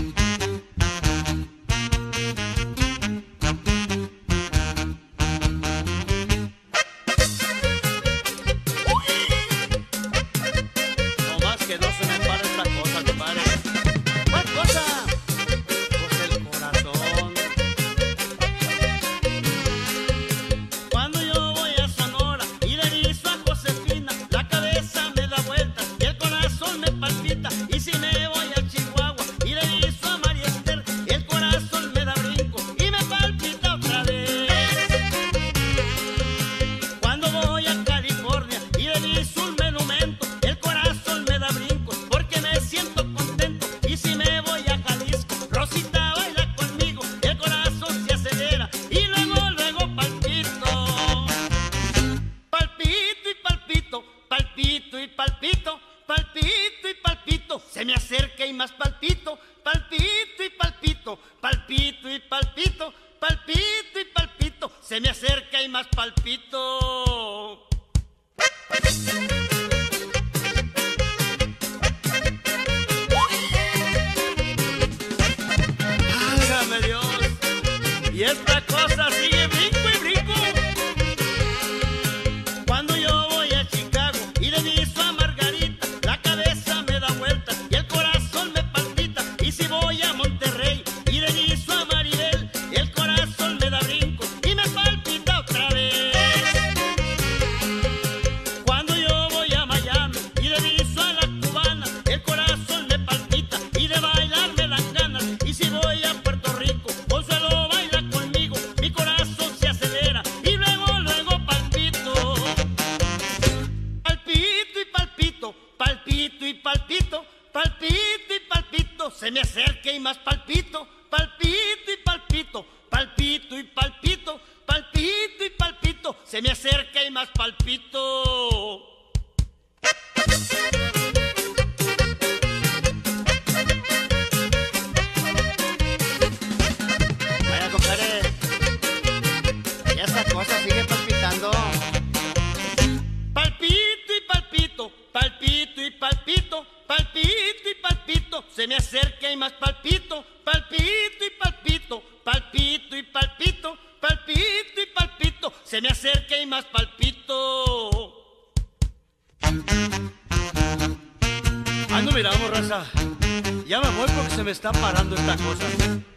No más que no se me para esta cosa, compadre. ¿Cuál cosa? Pues el corazón. Cuando yo voy a Sonora y le digo a Josefina, la cabeza me da vueltas y el corazón me palpita. Y si me voy a Chihuahua y le digo a María Esther, el corazón me da brinco y me palpita otra vez. Cuando voy a California y le digo un monumento, el corazón me da brincos porque me siento contento. Y si me voy a Jalisco, Rosita baila conmigo, el corazón se acelera y luego palpito. Palpito y palpito, palpito y palpito, palpito y palpito. Se me acerca y más palpito, palpito y palpito, palpito y palpito, palpito y palpito. Se me acerca y más palpito. ¡Válgame Dios! Y esta cosa sigue brinco y brinco. Cuando yo voy a Chicago y le digo a Margarita, la cabeza me da vueltas y el corazón me palpita. Y si voy a Monterrey y le digo a Maribel, el corazón me da brinco y me palpita otra vez. Cuando yo voy a Miami y le digo a la cubana, el corazón me palpita y de bailar me dan ganas. Y si voy a Puerto Rico, Consuelo baila conmigo, mi corazón se acelera y luego palpito. Palpito y palpito, palpito y palpito, palpito y palpito. Se me acerca y más palpito, palpito y palpito, palpito y palpito, palpito y palpito. Se me acerca y más palpito. Vaya, compadre, y esa cosa sigue palpitando. Palpito y palpito, palpito y palpito, palpito y palpito. Se me acerca y más palpito, palpito y palpito, palpito y palpito, palpito y palpito. Se me acerca y más palpito. Ay, no miramos, raza. Ya me voy porque se me está parando esta cosa.